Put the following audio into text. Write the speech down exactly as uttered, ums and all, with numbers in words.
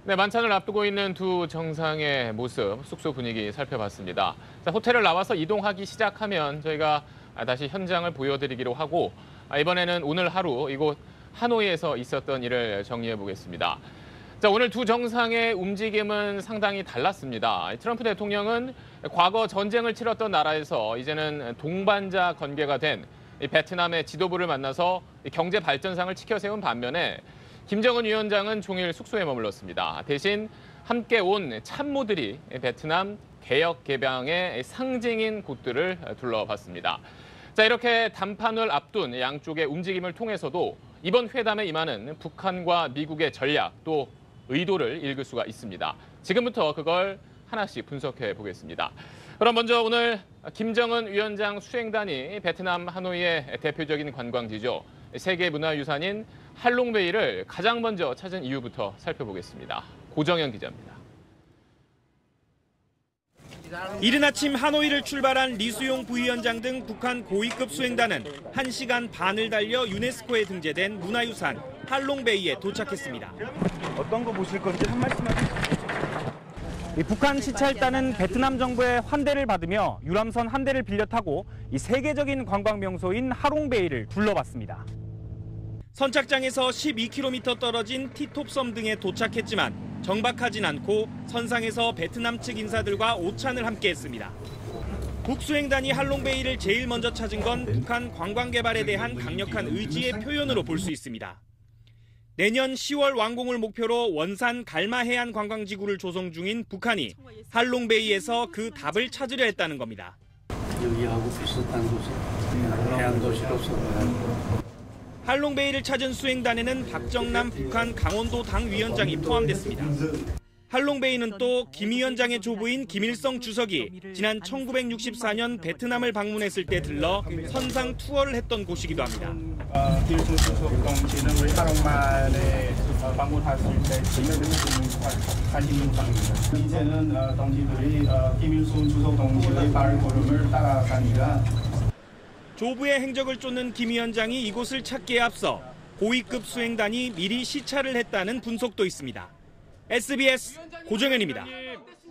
네, 만찬을 앞두고 있는 두 정상의 모습, 숙소 분위기 살펴봤습니다. 자, 호텔을 나와서 이동하기 시작하면 저희가 다시 현장을 보여드리기로 하고 이번에는 오늘 하루 이곳 하노이에서 있었던 일을 정리해 보겠습니다. 자, 오늘 두 정상의 움직임은 상당히 달랐습니다. 트럼프 대통령은 과거 전쟁을 치렀던 나라에서 이제는 동반자 관계가 된 베트남의 지도부를 만나서 경제 발전상을 치켜 세운 반면에 김정은 위원장은 종일 숙소에 머물렀습니다. 대신 함께 온 참모들이 베트남 개혁 개방의 상징인 곳들을 둘러봤습니다. 자, 이렇게 담판을 앞둔 양쪽의 움직임을 통해서도 이번 회담에 임하는 북한과 미국의 전략 또 의도를 읽을 수가 있습니다. 지금부터 그걸 하나씩 분석해 보겠습니다. 그럼 먼저 오늘 김정은 위원장 수행단이 베트남 하노이의 대표적인 관광지죠. 세계문화유산인 할롱베이를 가장 먼저 찾은 이유부터 살펴보겠습니다. 고정현 기자입니다. 이른 아침 하노이를 출발한 리수용 부위원장 등 북한 고위급 수행단은 한 시간 반을 달려 유네스코에 등재된 문화유산 할롱베이에 도착했습니다. 어떤 거 보실 건지 한 말씀 해주세요. 북한 시찰단은 베트남 정부의 환대를 받으며 유람선 한 대를 빌려 타고 이 세계적인 관광 명소인 하롱베이를 둘러봤습니다. 선착장에서 십이 킬로미터 떨어진 티톱섬 등에 도착했지만 정박하진 않고 선상에서 베트남 측 인사들과 오찬을 함께했습니다. 북수행단이 할롱베이를 제일 먼저 찾은 건 북한 관광 개발에 대한 강력한 의지의 표현으로 볼 수 있습니다. 내년 시월 완공을 목표로 원산 갈마 해안 관광지구를 조성 중인 북한이 할롱베이에서 그 답을 찾으려 했다는 겁니다. 여기하고 비슷한 곳이 해안 도시로서 할롱베이를 찾은 수행단에는 박정남 북한 강원도 당 위원장이 포함됐습니다. 할롱베이는 또 김 위원장의 조부인 김일성 주석이 지난 천구백육십사 년 베트남을 방문했을 때 들러 선상 투어를 했던 곳이기도 합니다. 김일성 주석 동지는 하롱만에 방문했을 때 관심 있었습니다. 이제는 동지들이 김일성 주석 동지의 발걸음을 따라가니까 조부의 행적을 쫓는 김 위원장이 이곳을 찾기에 앞서 고위급 수행단이 미리 시찰을 했다는 분석도 있습니다. 에스비에스 고정현입니다.